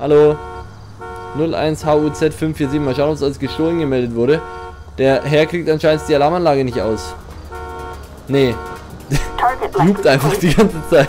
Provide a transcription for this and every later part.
Hallo. 01HUZ547. Mal schauen, ob es als gestohlen gemeldet wurde. Der Herr kriegt anscheinend die Alarmanlage nicht aus. Nee. Loopt einfach die ganze Zeit.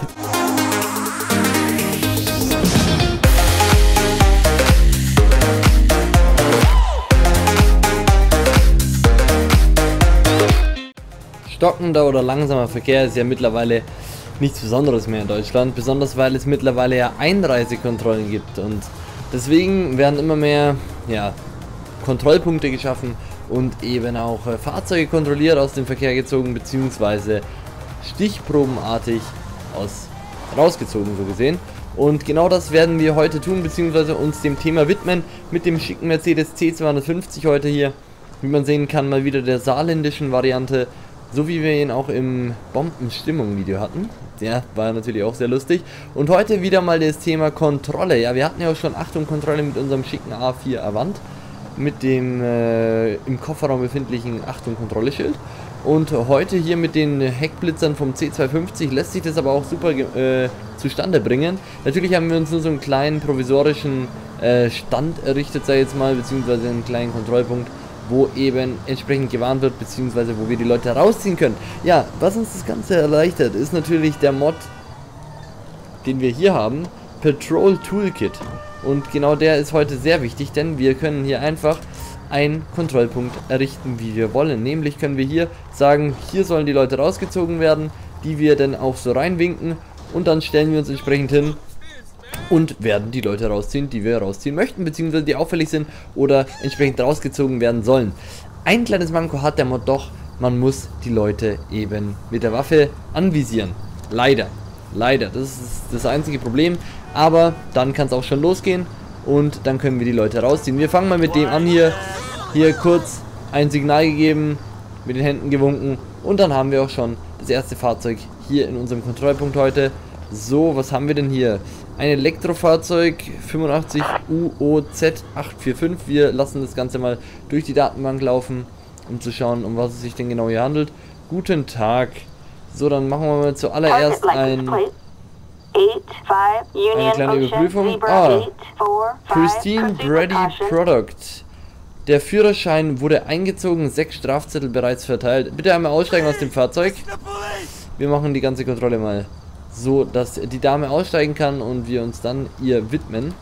Stockender oder langsamer Verkehr ist ja mittlerweile nichts Besonderes mehr in Deutschland, besonders weil es mittlerweile ja Einreisekontrollen gibt und deswegen werden immer mehr Kontrollpunkte geschaffen und eben auch Fahrzeuge kontrolliert, aus dem Verkehr gezogen bzw. stichprobenartig rausgezogen, so gesehen. Und genau das werden wir heute tun, bzw. uns dem Thema widmen mit dem schicken Mercedes C250 heute hier. Wie man sehen kann, mal wieder der saarländischen Variante. So wie wir ihn auch im Bombenstimmung-Video hatten. Der war natürlich auch sehr lustig. Und heute wieder mal das Thema Kontrolle. Ja, wir hatten ja auch schon Achtung Kontrolle mit unserem schicken A4 Avant. Mit dem im Kofferraum befindlichen Achtung Kontrolle-Schild. Und heute hier mit den Heckblitzern vom C250 lässt sich das aber auch super zustande bringen. Natürlich haben wir uns nur so einen kleinen provisorischen Stand errichtet, sag ich jetzt mal, beziehungsweise einen kleinen Kontrollpunkt, wo eben entsprechend gewarnt wird, beziehungsweise wo wir die Leute rausziehen können. Ja, was uns das Ganze erleichtert, ist natürlich der Mod, den wir hier haben, Patrol Toolkit. Und genau der ist heute sehr wichtig, denn wir können hier einfach einen Kontrollpunkt errichten, wie wir wollen. Nämlich können wir hier sagen, hier sollen die Leute rausgezogen werden, die wir dann auch so reinwinken und dann stellen wir uns entsprechend hin und werden die Leute rausziehen, die wir rausziehen möchten, beziehungsweise die auffällig sind oder entsprechend rausgezogen werden sollen. Ein kleines Manko hat der Mod doch, man muss die Leute eben mit der Waffe anvisieren. Leider, das ist das einzige Problem, aber dann kann es auch schon losgehen und dann können wir die Leute rausziehen. Wir fangen mal mit dem an hier kurz ein Signal gegeben, mit den Händen gewunken und dann haben wir auch schon das erste Fahrzeug hier in unserem Kontrollpunkt heute. So, was haben wir denn hier? Ein Elektrofahrzeug 85 UOZ845. Wir lassen das Ganze mal durch die Datenbank laufen, um zu schauen, um was es sich denn genau hier handelt. Guten Tag. So, dann machen wir mal zuallererst eine kleine Überprüfung. Pristine Brady Product. Der Führerschein wurde eingezogen, 6 Strafzettel bereits verteilt. Bitte einmal aussteigen aus dem Fahrzeug. Wir machen die ganze Kontrolle mal so, dass die Dame aussteigen kann und wir uns dann ihr widmen.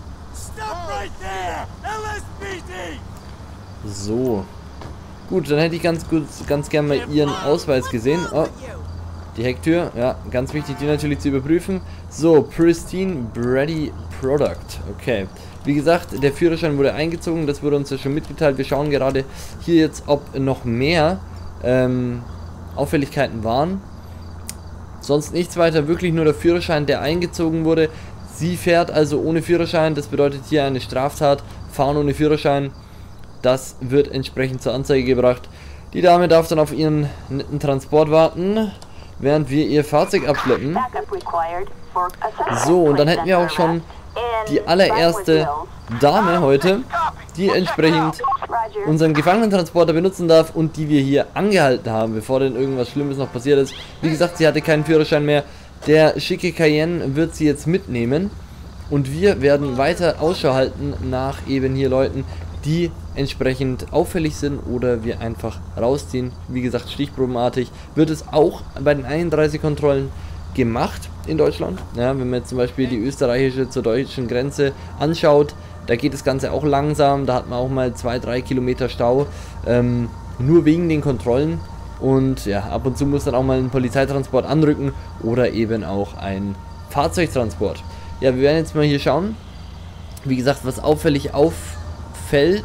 So. Gut, dann hätte ich ganz gerne mal ihren Ausweis gesehen. Oh, die Hecktür, ja, ganz wichtig, die natürlich zu überprüfen. So, Pristine Brady Product. Okay. Wie gesagt, der Führerschein wurde eingezogen, das wurde uns ja schon mitgeteilt. Wir schauen gerade hier jetzt, ob noch mehr Auffälligkeiten waren. Sonst nichts weiter, wirklich nur der Führerschein, der eingezogen wurde. Sie fährt also ohne Führerschein, das bedeutet hier eine Straftat, fahren ohne Führerschein. Das wird entsprechend zur Anzeige gebracht. Die Dame darf dann auf ihren netten Transport warten, während wir ihr Fahrzeug abschleppen. So, und dann hätten wir auch schon die allererste Dame heute, die entsprechend unseren Gefangenentransporter benutzen darf und die wir hier angehalten haben, bevor denn irgendwas Schlimmes noch passiert ist. Wie gesagt, sie hatte keinen Führerschein mehr. Der schicke Cayenne wird sie jetzt mitnehmen und wir werden weiter Ausschau halten nach eben hier Leuten, die entsprechend auffällig sind oder wir einfach rausziehen. Wie gesagt, stichprobenartig wird es auch bei den 31 Kontrollen gemacht in Deutschland. Ja, wenn man jetzt zum Beispiel die österreichische zur deutschen Grenze anschaut, da geht das Ganze auch langsam, da hat man auch mal 2-3 Kilometer Stau, nur wegen den Kontrollen und ja, ab und zu muss dann auch mal ein Polizeitransport anrücken oder eben auch ein Fahrzeugtransport. Ja, wir werden jetzt mal hier schauen, wie gesagt, was auffällig auffällt.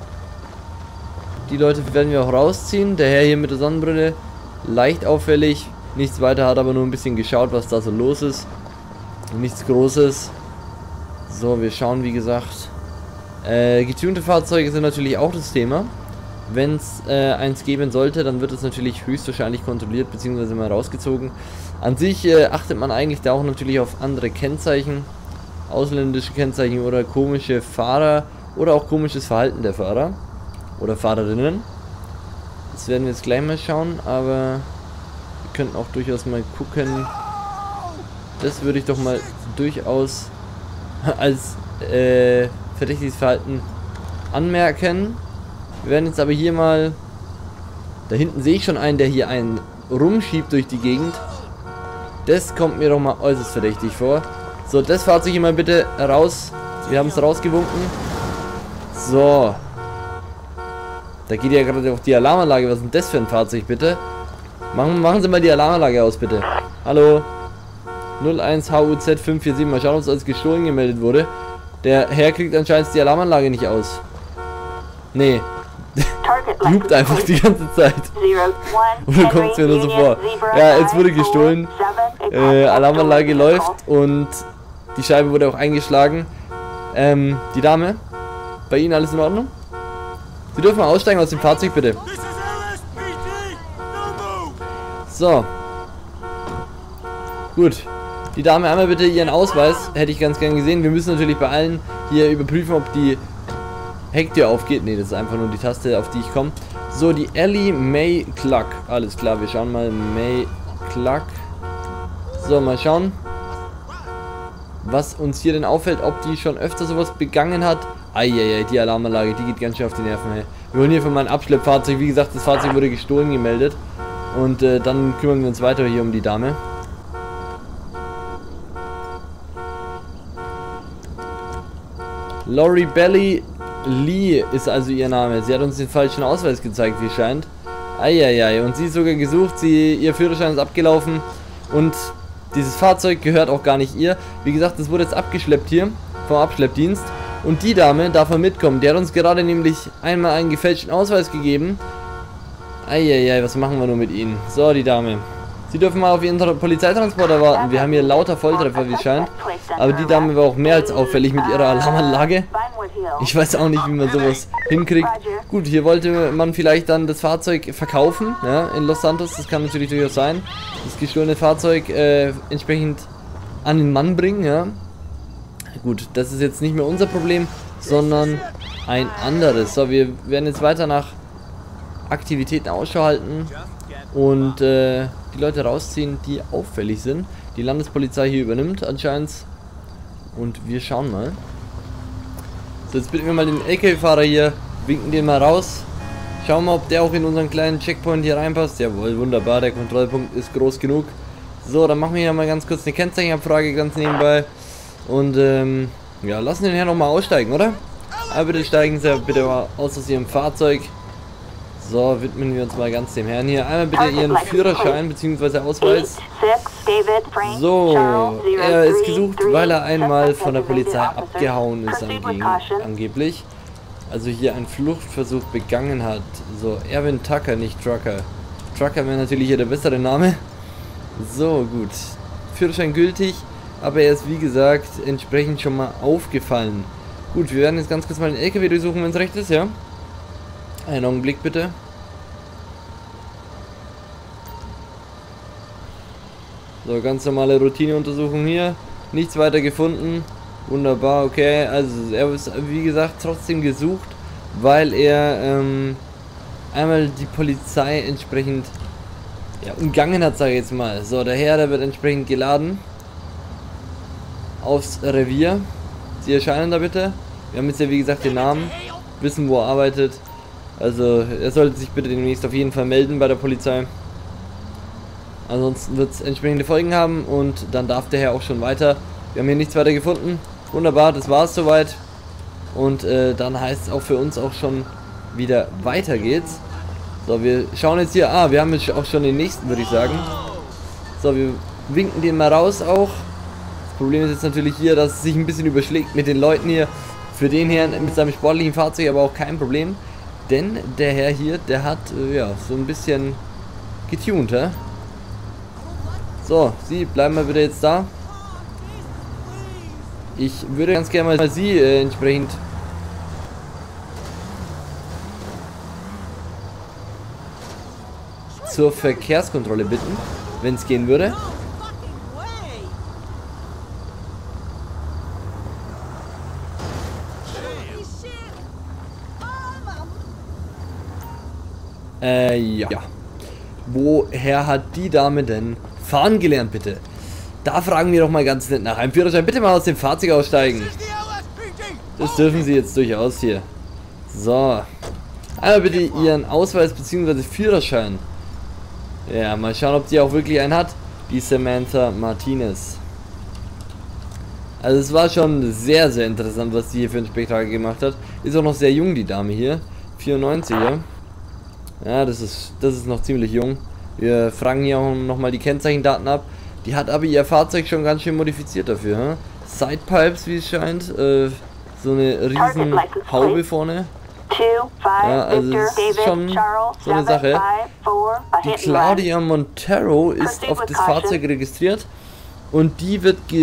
Die Leute werden wir auch rausziehen, der Herr hier mit der Sonnenbrille, leicht auffällig, nichts weiter, hat aber nur ein bisschen geschaut, was da so los ist, nichts Großes. So, wir schauen, wie gesagt. Getunte Fahrzeuge sind natürlich auch das Thema. Wenn es eins geben sollte, dann wird es natürlich höchstwahrscheinlich kontrolliert bzw. mal rausgezogen. An sich achtet man eigentlich da auch natürlich auf andere Kennzeichen, ausländische Kennzeichen oder komische Fahrer oder auch komisches Verhalten der Fahrer oder Fahrerinnen. Das werden wir jetzt gleich mal schauen, aber wir könnten auch durchaus mal gucken. Das würde ich doch mal durchaus als verdächtiges Verhalten anmerken. Wir werden jetzt aber hier mal... Da hinten sehe ich schon einen, der hier einen rumschiebt durch die Gegend. Das kommt mir doch mal äußerst verdächtig vor. So, das Fahrzeug hier mal bitte raus. Wir haben es rausgewunken. So. Da geht ja gerade auch die Alarmanlage. Was ist denn das für ein Fahrzeug, bitte? Machen Sie mal die Alarmanlage aus, bitte. Hallo. 01 HUZ 547. Mal schauen, ob es als gestohlen gemeldet wurde. Der Herr kriegt anscheinend die Alarmanlage nicht aus. Nee. Die hupt einfach die ganze Zeit. Oder kommt es mir nur so vor? Ja, jetzt wurde gestohlen. Alarmanlage läuft und die Scheibe wurde auch eingeschlagen. Die Dame, bei Ihnen alles in Ordnung? Sie dürfen mal aussteigen aus dem Fahrzeug, bitte. So. Gut. Die Dame einmal bitte ihren Ausweis. Hätte ich ganz gern gesehen. Wir müssen natürlich bei allen hier überprüfen, ob die Hecktür aufgeht. Ne, das ist einfach nur die Taste, auf die ich komme. So, die Ellie May Cluck. Alles klar, wir schauen mal. May Cluck. So, mal schauen, was uns hier denn auffällt, ob die schon öfter sowas begangen hat. Eieiei, die Alarmanlage, die geht ganz schön auf die Nerven. Hey. Wir holen hier von meinem Abschleppfahrzeug. Wie gesagt, das Fahrzeug wurde gestohlen gemeldet. Und dann kümmern wir uns weiter hier um die Dame. Lori Belly Lee ist also ihr Name. Sie hat uns den falschen Ausweis gezeigt, wie scheint. Eieiei, und sie ist sogar gesucht. Ihr Führerschein ist abgelaufen. Und dieses Fahrzeug gehört auch gar nicht ihr. Wie gesagt, das wurde jetzt abgeschleppt hier vom Abschleppdienst. Und die Dame darf mal mitkommen. Die hat uns gerade nämlich einmal einen gefälschten Ausweis gegeben. Eieiei, was machen wir nur mit ihnen? So, die Dame. Sie dürfen mal auf ihren Polizeitransporter warten. Wir haben hier lauter Volltreffer, wie es scheint. Aber die Dame war auch mehr als auffällig mit ihrer Alarmanlage. Ich weiß auch nicht, wie man sowas hinkriegt. Gut, hier wollte man vielleicht dann das Fahrzeug verkaufen, ja, in Los Santos. Das kann natürlich durchaus sein. Das gestohlene Fahrzeug entsprechend an den Mann bringen, ja. Gut, das ist jetzt nicht mehr unser Problem, sondern ein anderes. So, wir werden jetzt weiter nach Aktivitäten Ausschau halten und die Leute rausziehen, die auffällig sind. Die Landespolizei hier übernimmt anscheinend. Und wir schauen mal. So, jetzt bitten wir mal den LKW-Fahrer hier, winken den mal raus. Schauen wir mal, ob der auch in unseren kleinen Checkpoint hier reinpasst. Jawohl, wunderbar, der Kontrollpunkt ist groß genug. So, dann machen wir hier mal ganz kurz eine Kennzeichenabfrage ganz nebenbei. Und ja, lassen den Herrn noch mal aussteigen, oder? Aber bitte steigen Sie bitte mal aus Ihrem Fahrzeug. So, widmen wir uns mal ganz dem Herrn hier. Einmal bitte Ihren Führerschein bzw. Ausweis. So, er ist gesucht, weil er einmal von der Polizei abgehauen ist angeblich. Also hier einen Fluchtversuch begangen hat. So, Erwin Tucker, nicht Trucker. Trucker wäre natürlich hier der bessere Name. So, gut. Führerschein gültig, aber er ist wie gesagt entsprechend schon mal aufgefallen. Gut, wir werden jetzt ganz kurz mal den LKW durchsuchen, wenn es recht ist, ja? Einen Augenblick bitte. So, ganz normale Routineuntersuchung hier. Nichts weiter gefunden. Wunderbar, okay. Also er ist wie gesagt trotzdem gesucht, weil er einmal die Polizei entsprechend ja, umgangen hat, sage ich jetzt mal. So, der Herr, der wird entsprechend geladen aufs Revier. Sie erscheinen da bitte. Wir haben jetzt ja wie gesagt den Namen, wissen wo er arbeitet. Also er sollte sich bitte demnächst auf jeden Fall melden bei der Polizei. Ansonsten wird es entsprechende Folgen haben und dann darf der Herr auch schon weiter. Wir haben hier nichts weiter gefunden. Wunderbar, das war es soweit. Und dann heißt es auch für uns auch schon wieder weiter geht's. So, wir schauen jetzt hier. Wir haben jetzt auch schon den nächsten, würde ich sagen. So, wir winken den mal raus auch. Das Problem ist jetzt natürlich hier, dass es sich ein bisschen überschlägt mit den Leuten hier. Für den Herrn mit seinem sportlichen Fahrzeug aber auch kein Problem. Denn der Herr hier, der hat ja so ein bisschen getuned, hä? So, Sie bleiben mal bitte jetzt da. Ich würde ganz gerne mal Sie entsprechend zur Verkehrskontrolle bitten, wenn es gehen würde. Ja. Woher hat die Dame denn fahren gelernt, bitte? Da fragen wir doch mal ganz nett nach. Einem Führerschein, bitte mal aus dem Fahrzeug aussteigen. Das dürfen Sie jetzt durchaus hier. So. Einmal bitte Ihren Ausweis bzw. Führerschein. Ja, mal schauen, ob die auch wirklich einen hat. Die Samantha Martinez. Also es war schon sehr, sehr interessant, was die hier für ein Spektakel gemacht hat. Ist auch noch sehr jung, die Dame hier. 94er. Ja, das ist noch ziemlich jung. Wir fragen hier auch nochmal die Kennzeichendaten ab. Die hat aber ihr Fahrzeug schon ganz schön modifiziert dafür. Hm? Sidepipes, wie es scheint. So eine riesen Haube vorne. Ja, also das ist schon so eine Sache. Die Claudia Montero ist auf das Fahrzeug registriert. Und die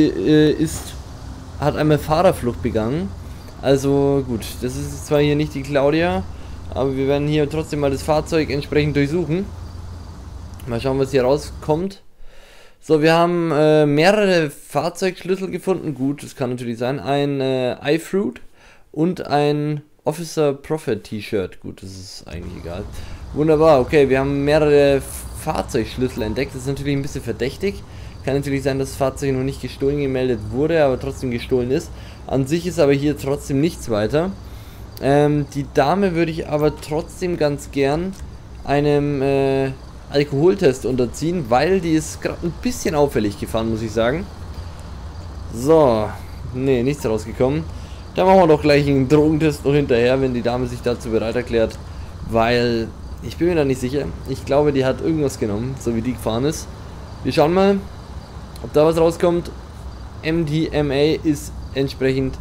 hat einmal Fahrerflucht begangen. Also gut, das ist zwar hier nicht die Claudia, aber wir werden hier trotzdem mal das Fahrzeug entsprechend durchsuchen. Mal schauen, was hier rauskommt. So, wir haben mehrere Fahrzeugschlüssel gefunden. Gut, das kann natürlich sein. Ein iFruit und ein Officer Prophet T-Shirt. Gut, das ist eigentlich egal. Wunderbar, okay, wir haben mehrere Fahrzeugschlüssel entdeckt. Das ist natürlich ein bisschen verdächtig. Kann natürlich sein, dass das Fahrzeug noch nicht gestohlen gemeldet wurde, aber trotzdem gestohlen ist. An sich ist aber hier trotzdem nichts weiter. Die Dame würde ich aber trotzdem ganz gern einem Alkoholtest unterziehen, weil die ist gerade ein bisschen auffällig gefahren, muss ich sagen. So, nee, nichts rausgekommen. Da machen wir doch gleich einen Drogentest noch hinterher, wenn die Dame sich dazu bereit erklärt, weil ich bin mir da nicht sicher. Ich glaube, die hat irgendwas genommen, so wie die gefahren ist. Wir schauen mal, ob da was rauskommt. MDMA ist entsprechend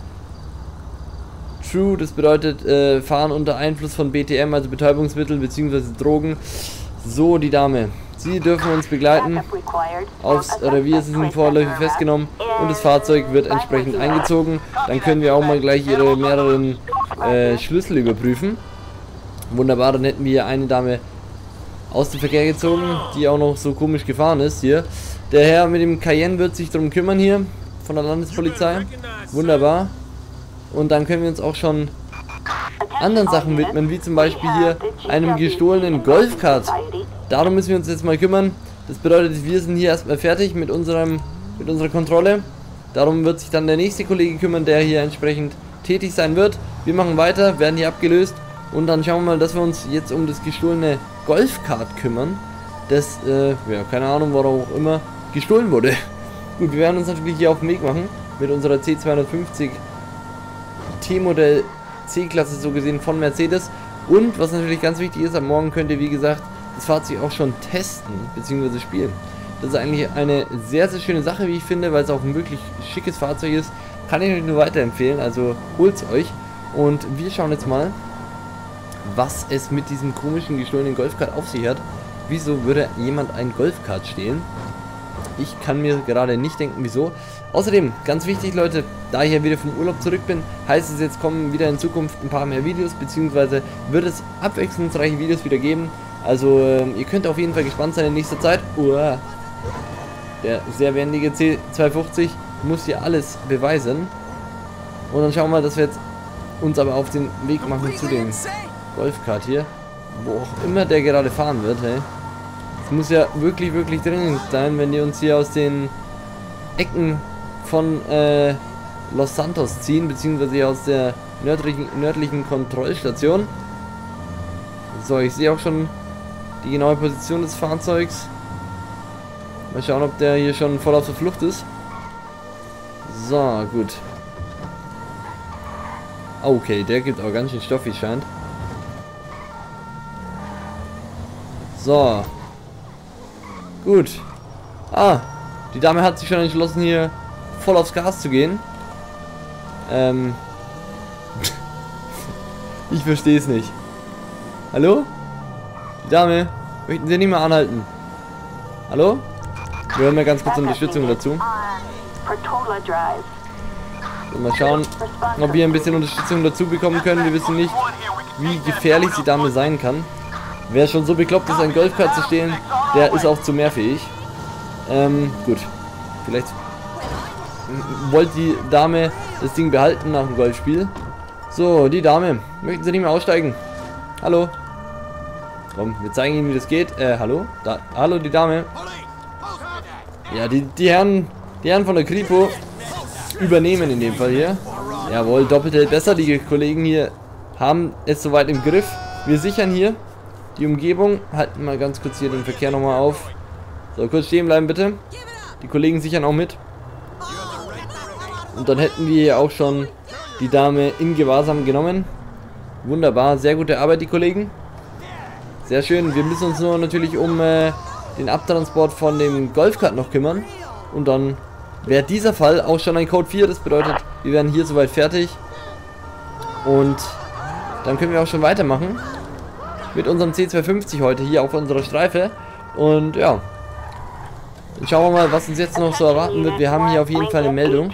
true, das bedeutet Fahren unter Einfluss von BTM, also Betäubungsmittel bzw. Drogen. So, die Dame. Sie dürfen uns begleiten. Aufs Revier sind vorläufig festgenommen und das Fahrzeug wird entsprechend eingezogen. Dann können wir auch mal gleich ihre mehreren Schlüssel überprüfen. Wunderbar, dann hätten wir hier eine Dame aus dem Verkehr gezogen, die auch noch so komisch gefahren ist hier. Der Herr mit dem Cayenne wird sich darum kümmern hier, von der Landespolizei. Wunderbar. Und dann können wir uns auch schon anderen Sachen widmen, wie zum Beispiel hier einem gestohlenen Golfkart. Darum müssen wir uns jetzt mal kümmern. Das bedeutet, wir sind hier erstmal fertig mit unserer Kontrolle. Darum wird sich dann der nächste Kollege kümmern, der hier entsprechend tätig sein wird. Wir machen weiter, werden hier abgelöst und dann schauen wir mal, dass wir uns jetzt um das gestohlene Golfkart kümmern. Das, ja, keine Ahnung, warum auch immer gestohlen wurde. Gut, wir werden uns natürlich hier auf den Weg machen mit unserer C250 T-Modell C-Klasse so gesehen von Mercedes. Und was natürlich ganz wichtig ist, am Morgen könnt ihr wie gesagt das Fahrzeug auch schon testen bzw. spielen. Das ist eigentlich eine sehr, sehr schöne Sache, wie ich finde, weil es auch ein wirklich schickes Fahrzeug ist. Kann ich euch nur weiterempfehlen, also holt's euch. Und wir schauen jetzt mal, was es mit diesem komischen gestohlenen Golfkart auf sich hat. Wieso würde jemand ein Golfkart stehlen? Ich kann mir gerade nicht denken, wieso. Außerdem, ganz wichtig, Leute, da ich ja wieder vom Urlaub zurück bin, heißt es jetzt, kommen wieder in Zukunft ein paar mehr Videos, beziehungsweise wird es abwechslungsreiche Videos wieder geben. Also, ihr könnt auf jeden Fall gespannt sein in nächster Zeit. Der sehr wendige C250 muss hier alles beweisen. Und dann schauen wir mal, dass wir jetzt uns aber auf den Weg machen zu dem Golfkart hier. Wo auch immer der gerade fahren wird, hey. Es muss ja wirklich, wirklich dringend sein, wenn die uns hier aus den Ecken von Los Santos ziehen, beziehungsweise aus der nördlichen Kontrollstation. So, ich sehe auch schon die genaue Position des Fahrzeugs. Mal schauen, ob der hier schon voll auf der Flucht ist. So, gut. Okay, der gibt auch ganz schön Stoff, wie scheint. So. Gut. Die Dame hat sich schon entschlossen, hier voll aufs Gas zu gehen. Ich verstehe es nicht. Hallo? Die Dame, möchten Sie nicht mehr anhalten? Hallo? Wir hören mal ganz kurz Unterstützung dazu. So, mal schauen, ob wir ein bisschen Unterstützung dazu bekommen können. Wir wissen nicht, wie gefährlich die Dame sein kann. Wer schon so bekloppt ist, ein Golfkart zu stehlen, der ist auch zu mehr fähig. Gut. Vielleicht wollte die Dame das Ding behalten nach dem Golfspiel. So, die Dame. Möchten Sie nicht mehr aussteigen? Hallo? Komm, wir zeigen Ihnen, wie das geht. Hallo? Hallo, die Dame. Ja, die Herren von der Kripo übernehmen in dem Fall hier. Jawohl, doppelt hält besser. Die Kollegen hier haben es soweit im Griff. Wir sichern hier die Umgebung. Halten mal ganz kurz hier den Verkehr nochmal auf. So, kurz stehen bleiben bitte. Die Kollegen sichern auch mit. Und dann hätten wir hier auch schon die Dame in Gewahrsam genommen. Wunderbar, sehr gute Arbeit, die Kollegen. Sehr schön. Wir müssen uns nur natürlich um den Abtransport von dem Golfkart noch kümmern. Und dann wäre dieser Fall auch schon ein Code 4. Das bedeutet, wir werden hier soweit fertig. Und dann können wir auch schon weitermachen mit unserem C250 heute hier auf unserer Streife. Und ja, dann schauen wir mal, was uns jetzt noch so erwarten wird. Wir haben hier auf jeden Fall eine Meldung.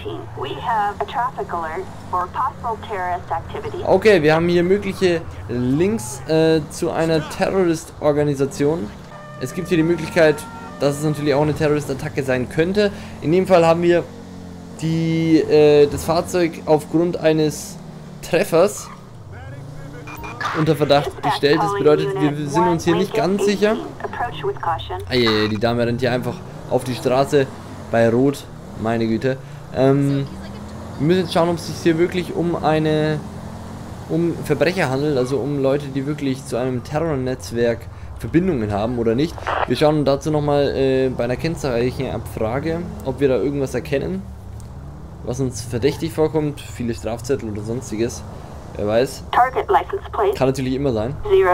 Okay, wir haben hier mögliche Links zu einer Terrorist-Organisation. Es gibt hier die Möglichkeit, dass es natürlich auch eine Terrorist-Attacke sein könnte. In dem Fall haben wir das Fahrzeug aufgrund eines Treffers unter Verdacht gestellt. Das bedeutet, wir sind uns hier nicht ganz sicher. Die Dame rennt hier einfach auf die Straße bei Rot. Meine Güte. Wir müssen jetzt schauen, ob es sich hier wirklich um Verbrecher handelt, also um Leute, die wirklich zu einem Terrornetzwerk Verbindungen haben oder nicht. Wir schauen dazu nochmal bei einer Kennzeichenabfrage, ob wir da irgendwas erkennen, was uns verdächtig vorkommt. Viele Strafzettel oder sonstiges. Wer weiß. Kann natürlich immer sein.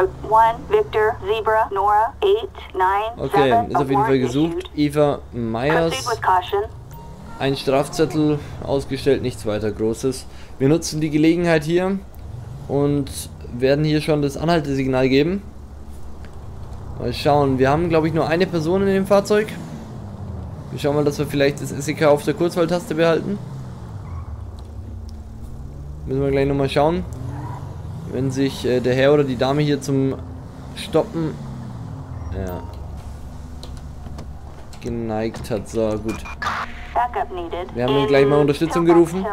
Okay, ist auf jeden Fall gesucht. Eva Myers. Ein Strafzettel ausgestellt, nichts weiter Großes. Wir nutzen die Gelegenheit hier und werden hier schon das Anhaltesignal geben. Mal schauen, wir haben glaube ich nur eine Person in dem Fahrzeug. Wir schauen mal, dass wir vielleicht das SEK auf der Kurzwahltaste behalten. Müssen wir gleich nochmal schauen, wenn sich der Herr oder die Dame hier zum Stoppen geneigt hat. So, gut. Wir haben dann gleich mal Unterstützung gerufen.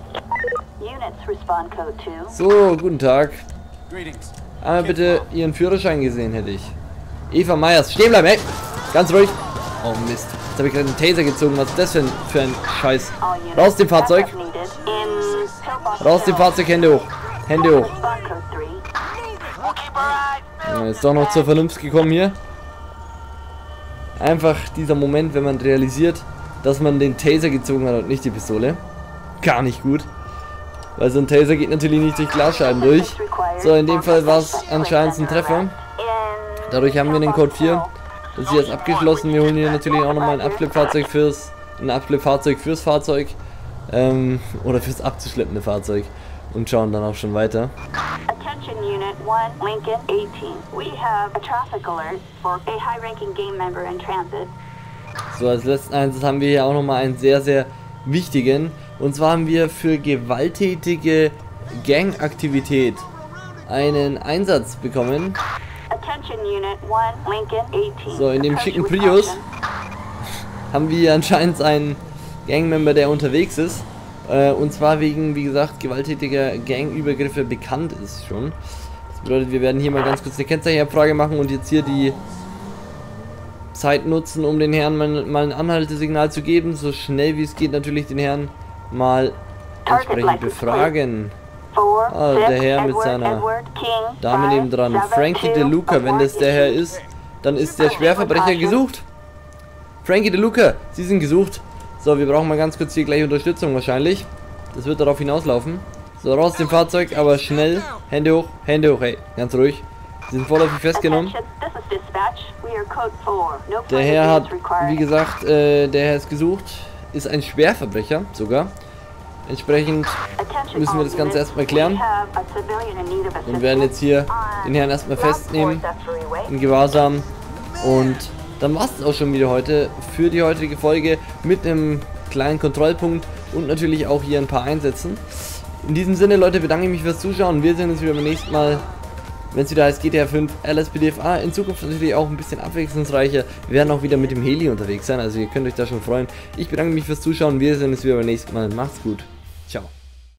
So, guten Tag. Einmal bitte Ihren Führerschein gesehen, hätte ich. Eva Myers, stehen bleiben, ey! Ganz ruhig. Oh Mist. Jetzt habe ich gerade einen Taser gezogen. Was ist das für ein Scheiß? Raus dem Fahrzeug. Raus dem Fahrzeug, Hände hoch. Hände hoch. Ja, ist doch noch zur Vernunft gekommen hier. Einfach dieser Moment, wenn man realisiert, dass man den Taser gezogen hat und nicht die Pistole. Gar nicht gut. Weil so ein Taser geht natürlich nicht durch Glasscheiben durch. So, in dem Fall war es anscheinend ein Treffer. Dadurch haben wir den Code 4. Das ist jetzt abgeschlossen. Wir holen hier natürlich auch nochmal ein Abschleppfahrzeug fürs Fahrzeug. Oder fürs abzuschleppende Fahrzeug. Und schauen dann auch schon weiter. So, als letzten Einsatz haben wir hier auch nochmal einen sehr, sehr wichtigen. Und zwar haben wir für gewalttätige Gangaktivität einen Einsatz bekommen. So, in dem schicken Prius haben wir anscheinend einen Gangmember, der unterwegs ist. Und zwar wegen, wie gesagt, gewalttätiger Gangübergriffe bekannt ist schon. Das bedeutet, wir werden hier mal ganz kurz eine Kennzeichenabfrage machen und jetzt hier die Zeit nutzen, um den Herrn mal ein Anhaltesignal zu geben. So schnell wie es geht natürlich den Herrn mal entsprechend befragen. Ah, der Herr mit seiner Dame neben dran. Frankie DeLuca, wenn das der Herr ist, dann ist der Schwerverbrecher gesucht. Frankie DeLuca, Sie sind gesucht. So, wir brauchen mal ganz kurz hier gleich Unterstützung wahrscheinlich. Das wird darauf hinauslaufen. So, raus dem Fahrzeug, aber schnell. Hände hoch, hey, ganz ruhig. Sie sind vorläufig festgenommen. Der Herr hat, wie gesagt, der Herr ist gesucht. Ist ein Schwerverbrecher sogar. Entsprechend müssen wir das Ganze erstmal klären. Und werden jetzt hier den Herrn erstmal festnehmen. In Gewahrsam. Und dann war es auch schon wieder heute für die heutige Folge mit einem kleinen Kontrollpunkt und natürlich auch hier ein paar Einsätzen. In diesem Sinne, Leute, bedanke ich mich fürs Zuschauen. Wir sehen uns wieder beim nächsten Mal, wenn es wieder heißt GTA 5 LSPDFA. In Zukunft natürlich auch ein bisschen abwechslungsreicher. Wir werden auch wieder mit dem Heli unterwegs sein, also ihr könnt euch da schon freuen. Ich bedanke mich fürs Zuschauen. Wir sehen uns wieder beim nächsten Mal. Macht's gut. Ciao.